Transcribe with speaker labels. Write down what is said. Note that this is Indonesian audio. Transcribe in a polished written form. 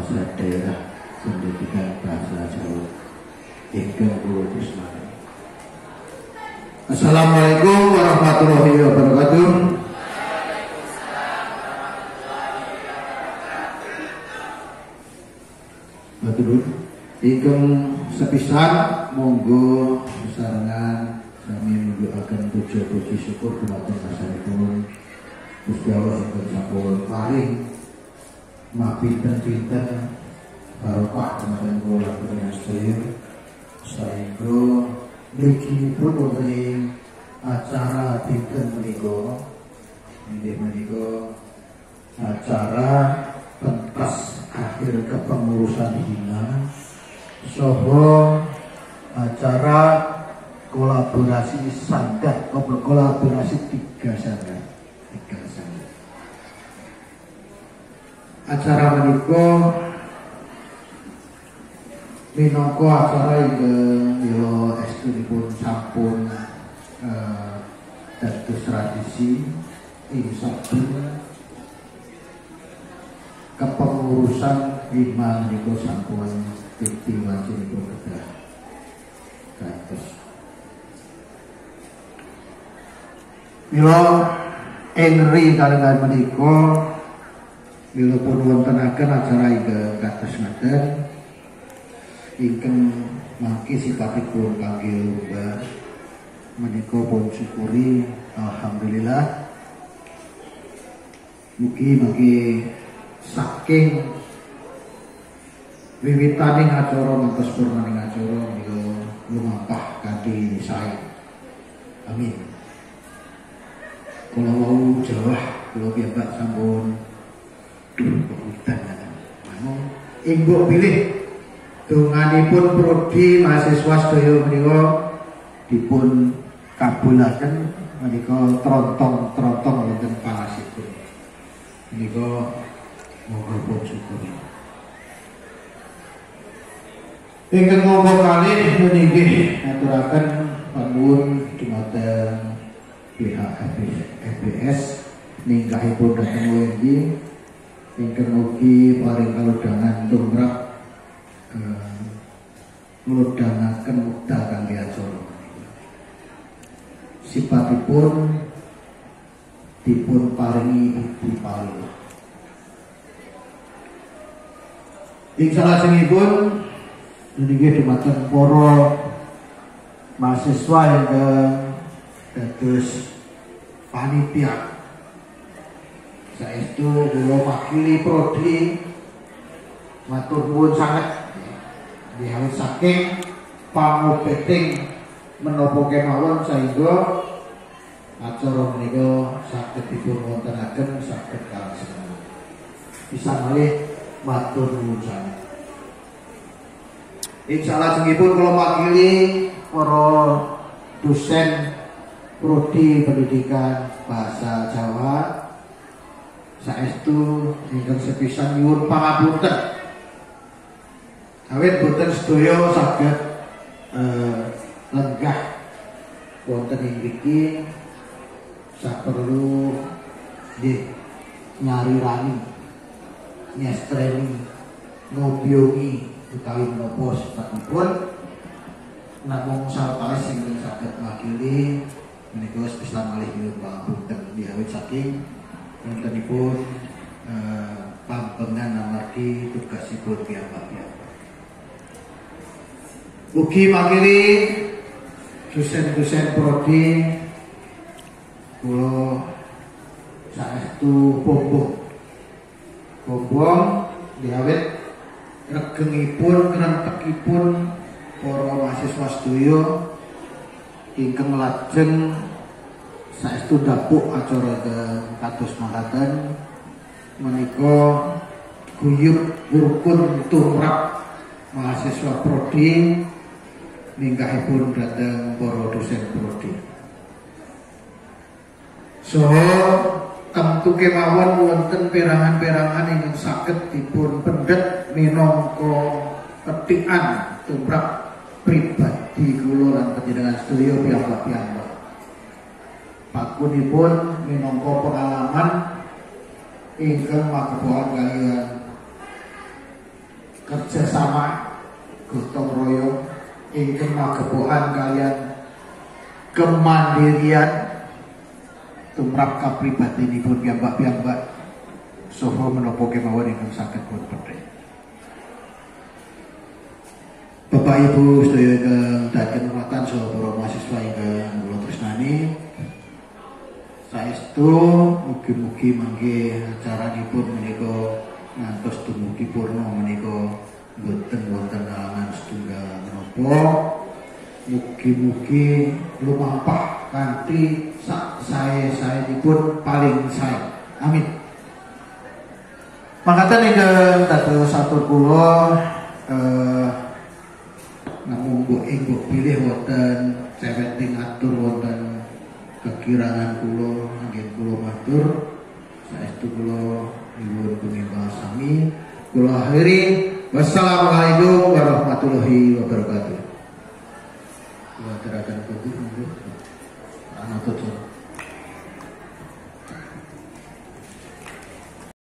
Speaker 1: Bahasa Daerah Pendidikan Bahasa Jawa. Ingkang kula tresnani. Assalamualaikum warahmatullahi wabarakatuh. Matur ingkang sepisan monggo sesarengan sami nuduhaken puja-puji syukur dumateng asmanipun Gusti Allah ingkang sampun paring mapinten-pinten barokah dumateng kula panjenengan sedaya saengga mriki wonten acara dinten menika inggih menika acara pentas akhir kepengurusan hina saha acara kolaborasi sanggat kolaborasi tiga sanggat. Acara menika minangka acara ingkang yo estunipun sampun dados tradisi ing saben kepengurusan hima menika sampun titi wajibipun kedah kados. Mila enri kalengan menika mila pun wontenaken acara ingkang kados ngaten ingkang mangke sipatipun kangge lumba menika pun syukuri alhamdulillah mugi saking wiwitaning acara ngantos purnaning acara mila lumampah kanthi sae. Amin. Kula wau jawah kula piyambak sampun pamitan. Namun ing mbok pilih donganipun prodi mahasiswa sedaya menika dipun kabulaken menika trontong wonten palasipun. Menika moga pun syukur. Ingkang monggo kalih meninggih aturaken panuwun dumateng pihak FBS ningkahipun dhateng WNI ingkang mugi paring kalodhangan tumrap nglodhangaken wekdal kangge acara. Sipatipun dipun paringi ibu paling. Ing salajengipun nggih dumateng para mahasiswa ingkang dados panitia. Saestu kula wakili prodi matur nuwun sanget diawit saking pangobeting menapa kemawon saengga acara menika saged dipun wontenaken saged kalaksanan. Bisa malih matur nuwun sanget. Insyaallah kula wakili para dosen prodi pendidikan bahasa Jawa saestu ingkang sepisan nyuwun pangapunten awit boten sedaya saged lenggah wonten ing mriki saperlu nggih nyarirani nyestreni ngobiongi utawi menapa sebabipun namung sawetawis sing saged makili menika sepisan malih nyuwun pangapunten diawit saking wontenipun pampengan amargi tugasipun piyambak-piyambak. Ugi makili dosen-dosen prodi kula saestu bombong diawit regengipun krentekipun para mahasiswa sedaya ingkang lajeng saestu dapuk acara kados makaten menika guyub rukun tumrap mahasiswa prodi minggahipun dhateng para dosen prodi. So tentu kemawon wonten perangan-perangan ingkang saged dipun pendet minangka petikan tumrap pribadi kula lan panjenengan sedaya piyambak-piyambak. Pakunipun minangka pengalaman ingkang magepokan kaliyan sesama gotong royong ingkang magepokan kalian kemandirian tumrap kapribadenipun piyambak-piyambak saha menapa kemawon ingkang saged pun pedhek. Bapak Ibu sedaya ingkang dhateng hormatan saha para mahasiswa ingkang kula tresnani, saestu mugi-mugi mangke acaranipun menika ngantos dumugi purna menika boten wonten halangan setunggal menapa. Mugi-mugi lumampah kanthi sak sae-saenipun paling sae. Amin. Mangkaten ingkang dados satur kula namung mbok pilih wonten sewenting atur wonten kekirangan kula anggen kula matur saestu kula nyuwun punimbang sami kula akhiri. Wassalamualaikum warahmatullahi wabarakatuh. Kula aturaken pundi monggo. Ana